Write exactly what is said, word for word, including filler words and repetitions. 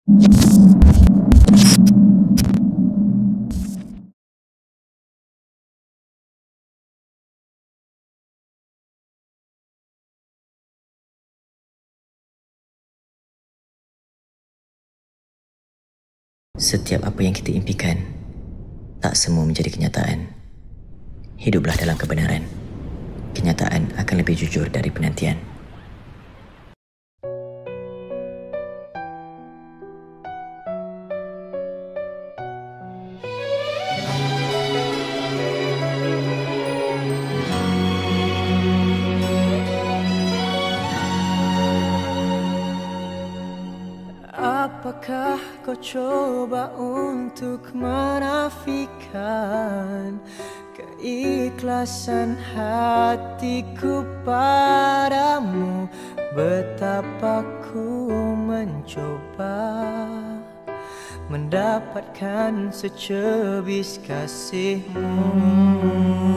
Setiap apa yang kita impikan, tak semua menjadi kenyataan. Hiduplah dalam kebenaran. Kenyataan akan lebih jujur dari penantian. Apakah kau coba untuk menafikan keikhlasan hatiku padamu? Betapa ku mencoba mendapatkan secebis kasihmu.